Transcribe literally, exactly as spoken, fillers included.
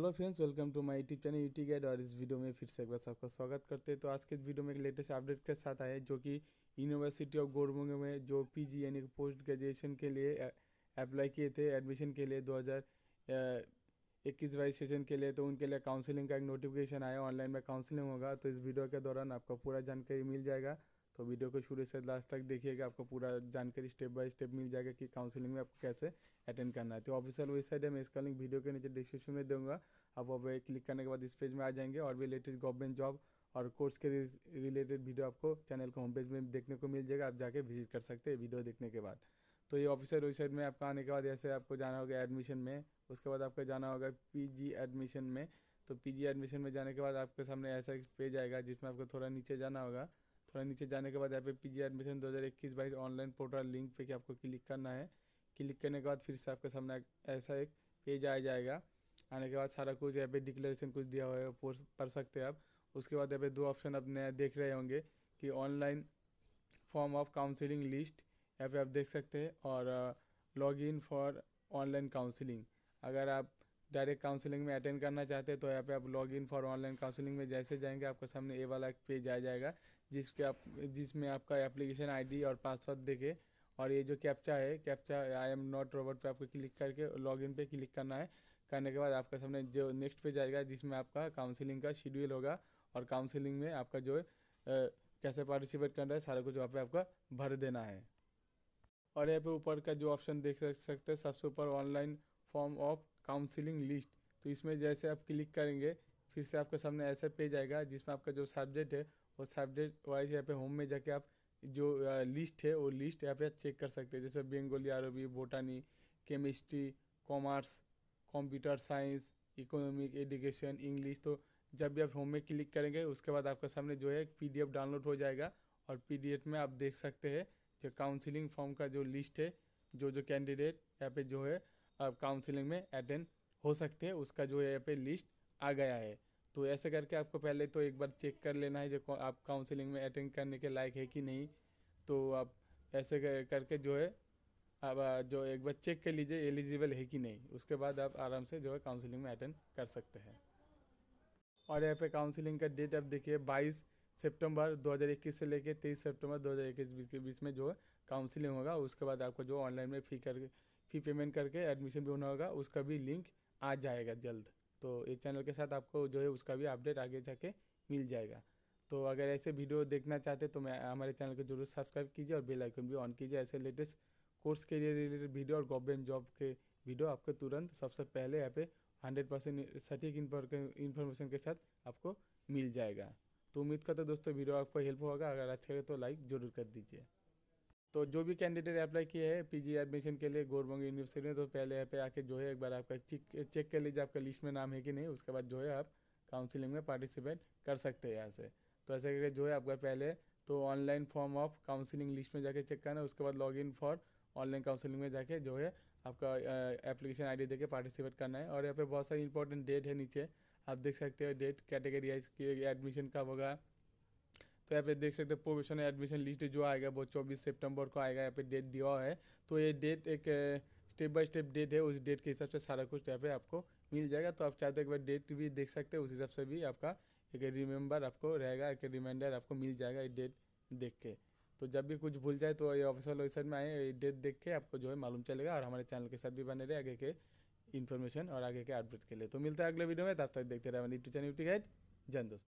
Hello friends, welcome to my YouTube channel YouTube guide. और इस video में फिर से एक बार सबका स्वागत करते हैं। तो आज के इस वीडियो में एक लेटेस्ट अपडेट के साथ आए जो कि यूनिवर्सिटी ऑफ गोरबंग में जो पीजी यानी कि पोस्ट ग्रेजुएशन के लिए अप्लाई किए थे एडमिशन के लिए दो हज़ार इक्कीस बाईस सेशन के लिए, तो उनके लिए काउंसलिंग का एक नोटिफिकेशन आया। ऑनलाइन में काउंसलिंग होगा, तो इस वीडियो के दौरान आपको पूरा जानकारी मिल जाएगा। तो वीडियो को शुरू से लास्ट तक देखिएगा, आपको पूरा जानकारी स्टेप बाय स्टेप मिल जाएगा कि काउंसलिंग में आपको कैसे अटेंड करना है। तो ऑफिशियल वेबसाइट है, मैं इसका लिंक वीडियो के नीचे डिस्क्रिप्शन में दूंगा। आप वहाँ पे क्लिक करने के बाद इस पेज में आ जाएंगे और भी लेटेस्ट गवर्नमेंट जॉब और कोर्स के रिलेटेड वीडियो आपको चैनल के होम पेज में देखने को मिल जाएगा। आप जाके विजिट कर सकते हैं वीडियो देखने के बाद। तो ये ऑफिशियल वेबसाइट में आपका आने के बाद ऐसे आपको जाना होगा एडमिशन में, उसके बाद आपको जाना होगा पीजी एडमिशन में। तो पीजी एडमिशन में जाने के बाद आपके सामने ऐसा एक पेज आएगा जिसमें आपको थोड़ा नीचे जाना होगा। थोड़ा नीचे जाने के बाद यहाँ पे पीजी एडमिशन दो हज़ार इक्कीस बाईस ऑनलाइन पोर्टल लिंक पे कि आपको क्लिक करना है। क्लिक करने के बाद फिर से आपके सामने ऐसा एक पेज आ जाएगा। आने के बाद सारा कुछ यहाँ पे डिक्लेरेशन कुछ दिया हुआ है, पढ़ सकते हैं आप। उसके बाद यहाँ पे दो ऑप्शन आप नया देख रहे होंगे कि online form of counselling list, यहाँ पे आप देख सकते हैं, और log in for online counselling. अगर आप डायरेक्ट काउंसलिंग में अटेंड करना चाहते हैं तो यहाँ पे आप log in for online counselling में जैसे जाएंगे आपके सामने ये वाला एक पेज आ जाएगा जिसके आप जिसमें आपका एप्लीकेशन आईडी और पासवर्ड देके और ये जो कैप्चा है, captcha I am not robot पे आपको क्लिक करके लॉग इन पे क्लिक करना है। करने के बाद आपके सामने जो नेक्स्ट पेज आएगा जिसमें आपका काउंसलिंग का शेड्यूल होगा और काउंसलिंग में आपका जो है कैसे पार्टिसिपेट करना है सारा कुछ वहाँ पे आपका भर देना है। और यहाँ पे ऊपर का जो ऑप्शन देख सकते हैं सबसे ऊपर online form of counselling list, तो इसमें जैसे आप क्लिक करेंगे फिर से आपके सामने ऐसा पेज आएगा जिसमें आपका जो सब्जेक्ट है वो सब्जेक्ट वाइज यहाँ पे होम में जाके आप जो लिस्ट है वो लिस्ट यहाँ पे चेक कर सकते हैं। जैसे बंगाली, अरबी, botany, chemistry, commerce, computer science, economic, education, English. तो जब भी आप होम में क्लिक करेंगे उसके बाद आपके सामने जो है पीडीएफ डाउनलोड हो जाएगा और पीडीएफ में आप देख सकते हैं जो काउंसलिंग फॉर्म का जो लिस्ट है, जो जो कैंडिडेट यहाँ पे जो है आप काउंसलिंग में अटेंड हो सकते हैं उसका जो है यहाँ पे लिस्ट आ गया है। तो ऐसे करके आपको पहले तो एक बार चेक कर लेना है जो आप काउंसलिंग में अटेंड करने के लायक है कि नहीं। तो आप ऐसे करके जो है अब जो एक बार चेक कर लीजिए एलिजिबल है कि नहीं, उसके बाद आप आराम से जो है काउंसलिंग में अटेंड कर सकते हैं। और यहाँ पे काउंसलिंग का डेट आप देखिए बाईस सितंबर दो हज़ार इक्कीस से लेकर तेईस सितंबर दो हज़ार इक्कीस के बीच में जो है काउंसलिंग होगा। उसके बाद आपको जो ऑनलाइन में फ़ी करके फ़ी पेमेंट करके एडमिशन भी होना होगा, उसका भी लिंक आ जाएगा जल्द। तो इस चैनल के साथ आपको जो है उसका भी अपडेट आगे जाके मिल जाएगा। तो अगर ऐसे वीडियो देखना चाहते तो मैं हमारे चैनल को जरूर सब्सक्राइब कीजिए और बेल आइकन भी ऑन कीजिए। ऐसे लेटेस्ट कोर्स के रिलेटेड वीडियो और गवर्नमेंट जॉब के वीडियो आपको तुरंत सबसे पहले यहाँ पे हंड्रेड परसेंट सटीक इन्फॉर्मेशन के साथ आपको मिल जाएगा। तो उम्मीद करते दोस्तों वीडियो आपको हेल्प होगा। अगर अच्छा लगे तो लाइक जरूर कर दीजिए। तो जो भी कैंडिडेट अप्लाई किए हैं पीजी एडमिशन के लिए गोरबंग यूनिवर्सिटी में, तो पहले यहाँ पे आके जो है एक बार आपका चेक चेक कर लीजिए आपका लिस्ट में नाम है कि नहीं। उसके बाद जो है आप काउंसलिंग में पार्टिसिपेट कर सकते हैं यहाँ से। तो ऐसे करके जो है आपका पहले तो online form of counselling list में जाके चेक करना है। उसके बाद log in for online counselling में जाके जो है आपका एप्लीकेशन आई डी देके पार्टिसिपेट करना है। और यहाँ पे बहुत सारी इंपॉर्टेंट डेट है नीचे आप देख सकते हो, डेट कैटेगरी वाइज की एडमिशन कब होगा। तो यहाँ पे देख सकते हैं प्रोविजनल एडमिशन लिस्ट जो आएगा वो चौबीस सितंबर को आएगा। यहाँ पे डेट दिया हुआ है, तो ये डेट एक स्टेप बाय स्टेप डेट है, उस डेट के हिसाब से सारा कुछ यहाँ पे आपको मिल जाएगा। तो आप चाहते एक बार डेट भी देख सकते हैं, उस हिसाब से भी आपका एक रिमेंबर आपको रहेगा, एक रिमाइंडर आपको मिल जाएगा ये डेट देख के। तो जब भी कुछ भूल जाए तो ये ऑफिशियल वेबसाइट में आए, ये डेट देख के आपको जो है मालूम चलेगा। और हमारे चैनल के साथ भी बने रहे आगे के इन्फॉर्मेशन और आगे के अपडेट के लिए। तो मिलता है अगले वीडियो में, तब तक देखते रहे यूट्यूब चैनल यूट्यूब गाइड। जय हिंद दोस्तों।